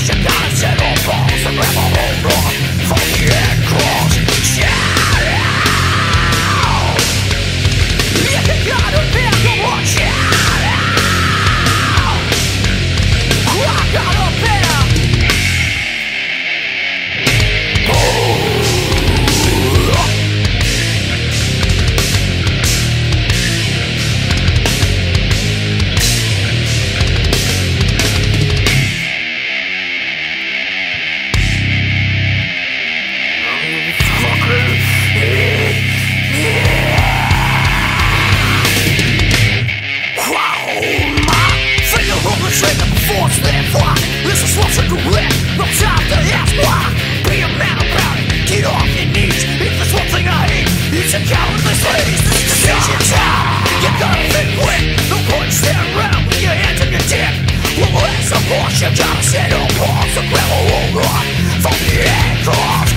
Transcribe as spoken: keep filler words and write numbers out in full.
It's a cowardly place, this decision time. You gotta think quick, no point standing around with your hands in your dick. Well, that's a push, you gotta settle balls, the gravel will run from the ankles.